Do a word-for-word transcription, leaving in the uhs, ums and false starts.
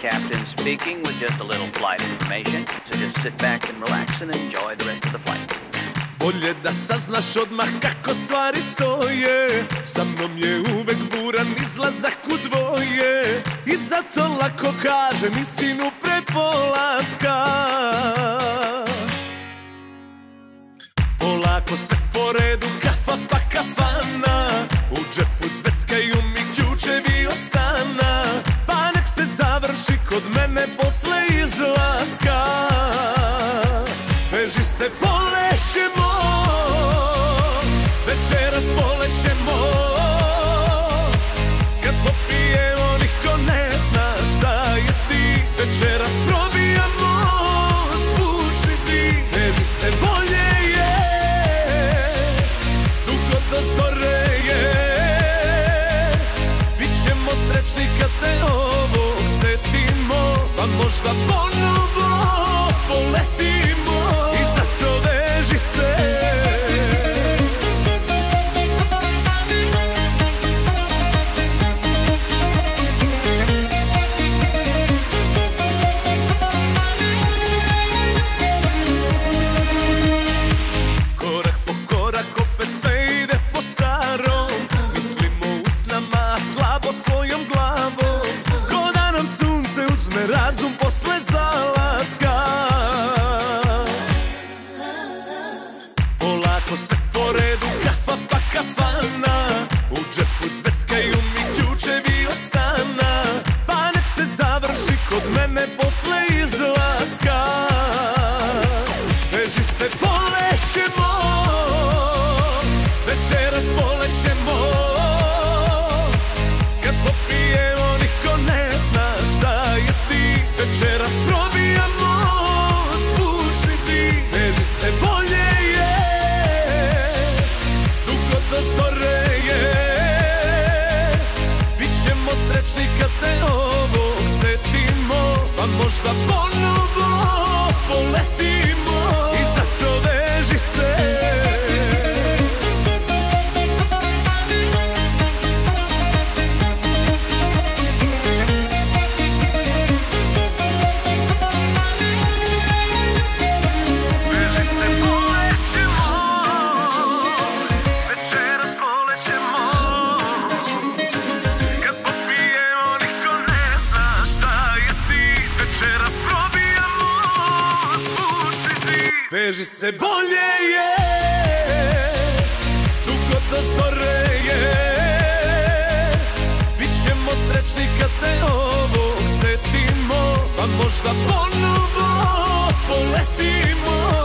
captain speaking with just a little flight information. So just sit back and relax and enjoy the rest of the flight. Bolje da saznaš odmah kako stvari stoje. Sa mnom je uvek buran izlazak u dvoje. I zato lako kažem istinu pre polaska. Polako sve po redu, kafa pa kafana. U džepu zveckaju mi ključevi od stana. Pa nek se završi kod mene posle izlaska. Veži se, polećemo, večeras volećemo. Kad popijemo niko ne zna šta je stih. Večeras probijamo zvučni zid. Veži se, bolje je, dugo do zore je. Bićemo srećni kad se ovog setimo. Pa možda ponovo poletimo. I zato veži se. Korak po korak opet sve ide po starom. Mislimo usnama, slabo svojom glavom. Ko da nam sunce uzme razum posle zalaska. Polako sve po redu, kafa pa kafana. U džepu zveckaju mi ključevi od stana. Pa nek se završi kod mene posle izlaska. Veži se, polećemo, večeras volećemo. Kad popijemo niko ne zna šta je stih. Večeras probijamo zvučni zid. Veži se, bolje je, dugo do zore je. Bićemo srećni kad se ovog setimo. Pa možda ponovo poletimo. I zato veži se. Veži se, polećemo, večeras volećemo. Kad popijemo niko ne zna šta je stih. Večeras probijamo zvučni zid. Veži se, bolje je, dugo do zore je. Bićemo srećni kad se ovog setimo. Pa možda ponovo poletimo.